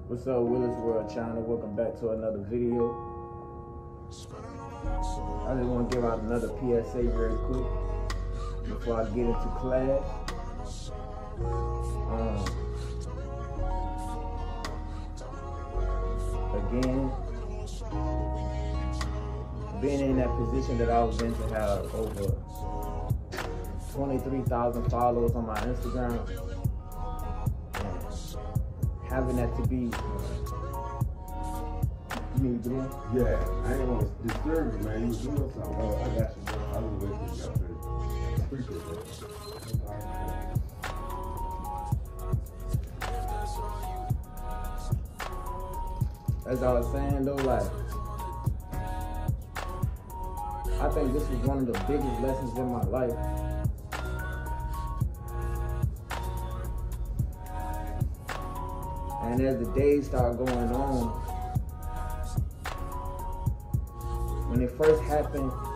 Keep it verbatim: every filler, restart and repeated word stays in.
What's up, Willis World China? Welcome back to another video. I just want to give out another P S A very quick before I get into class. Um, again, being in that position that I was in to have over twenty-three thousand followers on my Instagram, and having that to be, you need to do? Yeah, I ain't want to disturb you, man. You was doing something. Oh, I got you, bro. I was waiting for you. I appreciate that. As I was saying though, like, I think this was one of the biggest lessons in my life. And as the days start going on, when it first happened,